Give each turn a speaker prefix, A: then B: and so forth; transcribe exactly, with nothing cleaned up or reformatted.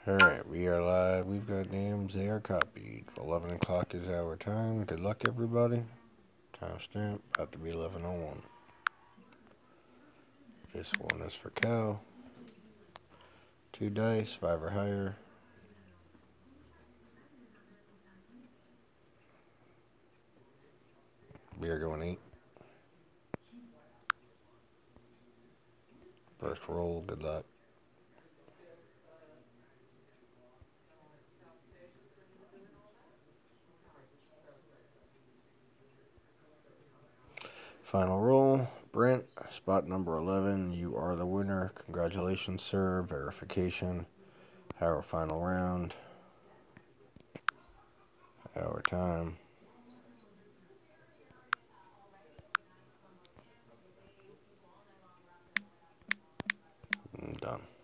A: Alright, we are live. We've got names. They are copied. eleven o'clock is our time. Good luck, everybody. Timestamp. About to be eleven oh one. This one is for Cal. Two dice. Five or higher. We are going eight. First roll. Good luck. Final roll. Brent, spot number eleven. You are the winner. Congratulations, sir. Verification. Our final round. Our time. Done.